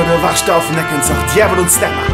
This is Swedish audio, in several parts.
det värsta av näcken så djävulen stämma.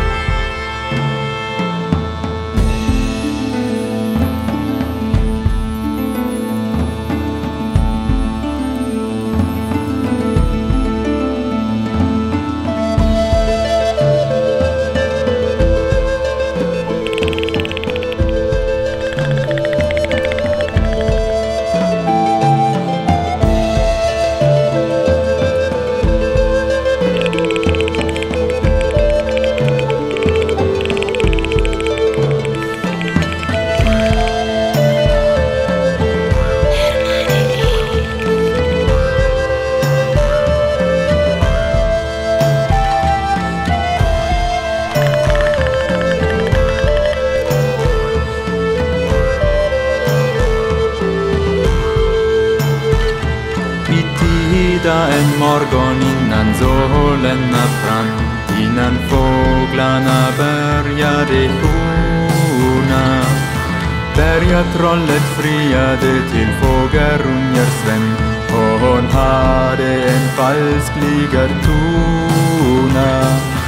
En morgon innan solen brann, innan fåglarna började sjunga. Bergatrollet friade till fågelungers vän, och hon hade en falskligar tona.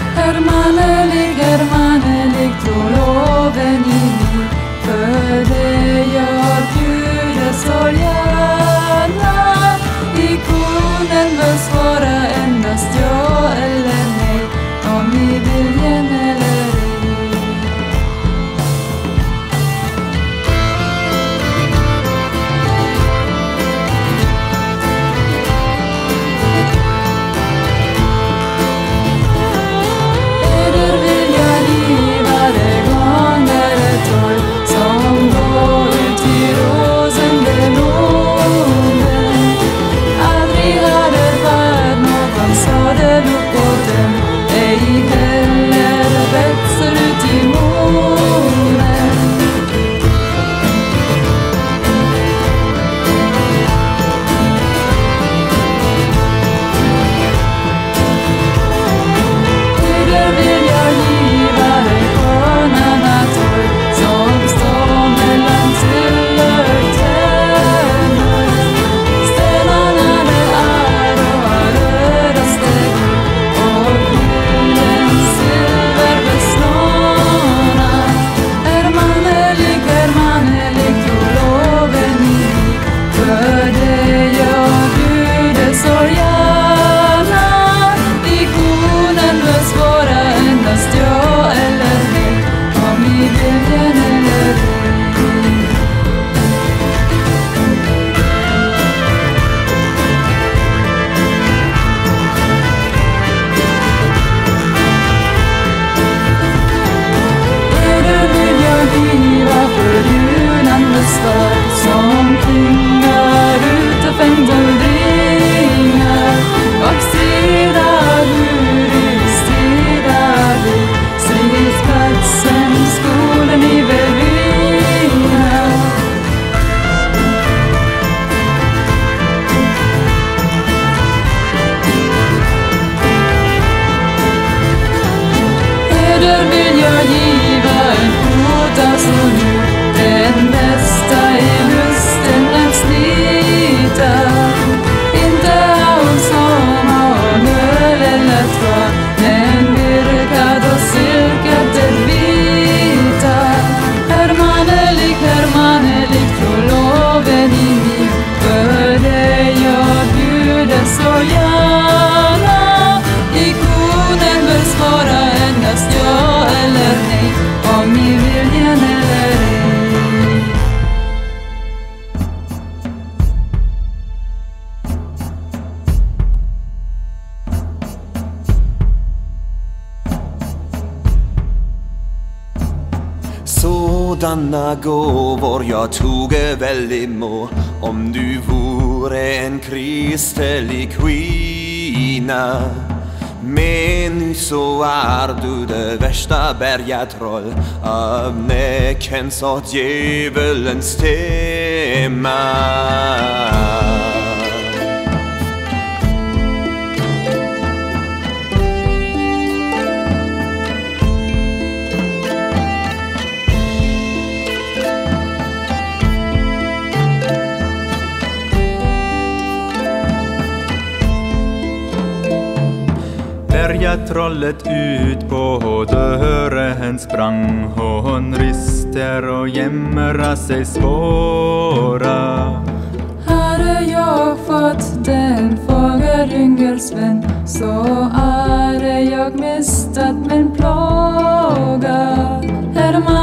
Hermanelig, troloven i mig, för det gör Gud så gärna. Ikonen bör svara endast ja eller nej, om ni viljen eller ej. Eder vill jag giva det gånger ett år, som går ut i rosen det blomen. Aldrig hade varit någon sadel upp på den, ej heller växer ut i månen. Eder vill jag giva det sköna torg, som står mellan silvertänder. Stenarna det är och har röda steg, och gyllens silver beslåna. Hermanelig, troloven i mig, för det gör Gud så gärna. Ikonen bör svara endast ja eller nej, om ni viljen eller ej. Eder vill jag giva för julande svar, som klingar ut och pendeldringar. Och stridar stridsplatsen, skolan i Velvina. Eder vill jag giva en kota så nu, den bästa i lusten att slita. Inte av som av öl eller tråd, men virkad och silkat det vita. Hermanelig, troloven i mig, för det gör Gud så gärna. Ikonen bör svara endast ja eller nej, om ni viljen eller ej. Sådana gåvor jag toge väl emot, om du vore en kristelig kvinna. Men nu så är du det värsta bergatroll, av näckens och djävulens stämma. att trollet ut på dörren sprang. Hon rister och jämrar sig svåra. Hade jag fått den fågelyngersvän, så hade jag mistat min plåga. Är